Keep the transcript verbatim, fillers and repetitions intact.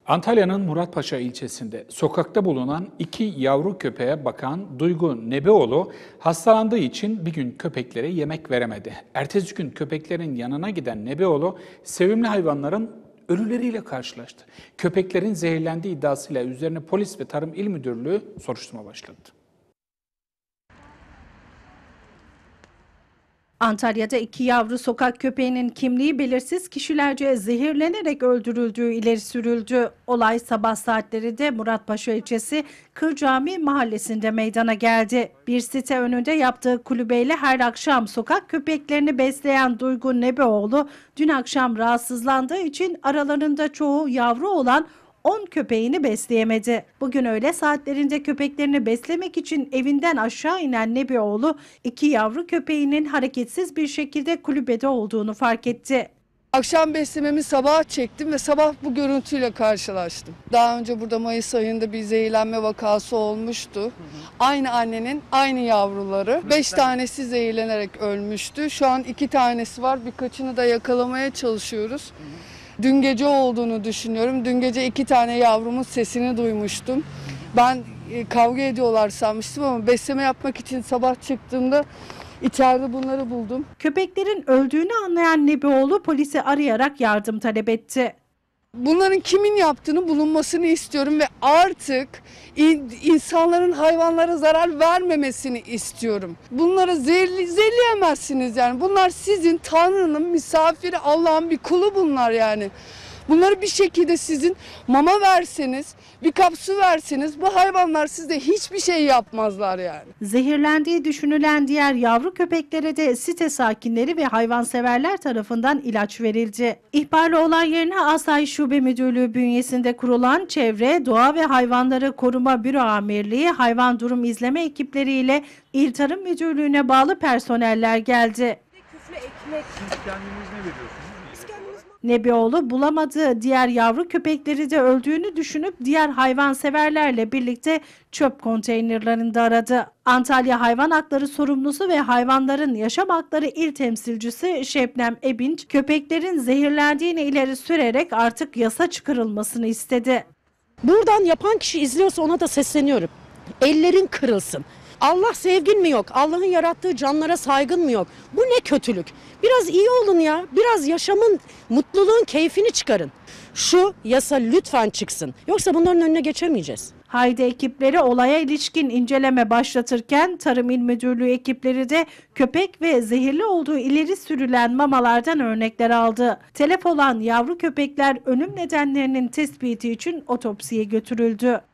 Antalya'nın Muratpaşa ilçesinde sokakta bulunan iki yavru köpeğe bakan Duygu Nebioğlu hastalandığı için bir gün köpeklere yemek veremedi. Ertesi gün köpeklerin yanına giden Nebioğlu sevimli hayvanların ölüleriyle karşılaştı. Köpeklerin zehirlendiği iddiasıyla üzerine polis ve Tarım İl Müdürlüğü soruşturma başladı. Antalya'da iki yavru sokak köpeğinin kimliği belirsiz kişilerce zehirlenerek öldürüldüğü ileri sürüldü. Olay sabah saatlerinde Muratpaşa ilçesi Kırcami mahallesinde meydana geldi. Bir site önünde yaptığı kulübeyle her akşam sokak köpeklerini besleyen Duygu Nebioğlu dün akşam rahatsızlandığı için aralarında çoğu yavru olan on köpeğini besleyemedi. Bugün öğle saatlerinde köpeklerini beslemek için evinden aşağı inen Nebioğlu iki yavru köpeğinin hareketsiz bir şekilde kulübede olduğunu fark etti. Akşam beslememi sabah çektim ve sabah bu görüntüyle karşılaştım. Daha önce burada Mayıs ayında bir zehirlenme vakası olmuştu. Hı hı. Aynı annenin aynı yavruları. Beş tanesi zehirlenerek ölmüştü. Şu an iki tanesi var. Birkaçını da yakalamaya çalışıyoruz. Hı hı. Dün gece olduğunu düşünüyorum. Dün gece iki tane yavrumun sesini duymuştum. Ben kavga ediyorlar sanmıştım ama besleme yapmak için sabah çıktığımda içeride bunları buldum. Köpeklerin öldüğünü anlayan Nebioğlu polisi arayarak yardım talep etti. Bunların kimin yaptığını bulunmasını istiyorum ve artık insanların hayvanlara zarar vermemesini istiyorum. Bunları zehirli, zehirleyemezsiniz yani. Bunlar sizin Tanrı'nın misafiri, Allah'ın bir kulu bunlar yani. Bunları bir şekilde sizin mama verseniz, bir kap su verseniz bu hayvanlar size hiçbir şey yapmazlar yani. Zehirlendiği düşünülen diğer yavru köpeklere de site sakinleri ve hayvanseverler tarafından ilaç verildi. İhbarlı olay yerine Asayiş Şube Müdürlüğü bünyesinde kurulan Çevre, Doğa ve Hayvanları Koruma Büro Amirliği, hayvan durum izleme ekipleriyle İl Tarım Müdürlüğü'ne bağlı personeller geldi. Küflü ekmek. Siz kendiniz ne veriyorsunuz? Nebioğlu bulamadığı diğer yavru köpekleri de öldüğünü düşünüp diğer hayvanseverlerle birlikte çöp konteynerlarında aradı. Antalya Hayvan Hakları Sorumlusu ve Hayvanların Yaşam Hakları İl Temsilcisi Şebnem Ebinç, köpeklerin zehirlendiğini ileri sürerek artık yasa çıkarılmasını istedi. Buradan yapan kişi izliyorsa ona da sesleniyorum. Ellerin kırılsın. Allah sevgin mi yok? Allah'ın yarattığı canlara saygın mı yok? Bu ne kötülük? Biraz iyi olun ya. Biraz yaşamın, mutluluğun keyfini çıkarın. Şu yasa lütfen çıksın. Yoksa bunların önüne geçemeyeceğiz. Haydi ekipleri olaya ilişkin inceleme başlatırken Tarım İl Müdürlüğü ekipleri de köpek ve zehirli olduğu ileri sürülen mamalardan örnekler aldı. Telef olan yavru köpekler ölüm nedenlerinin tespiti için otopsiye götürüldü.